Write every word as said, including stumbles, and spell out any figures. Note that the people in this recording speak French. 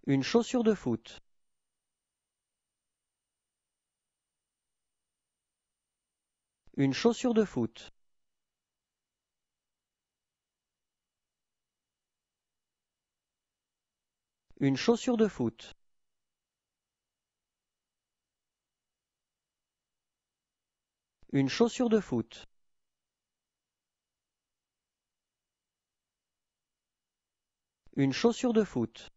Une chaussure de foot. Une chaussure de foot. Une chaussure de foot. Une chaussure de foot. Une chaussure de foot.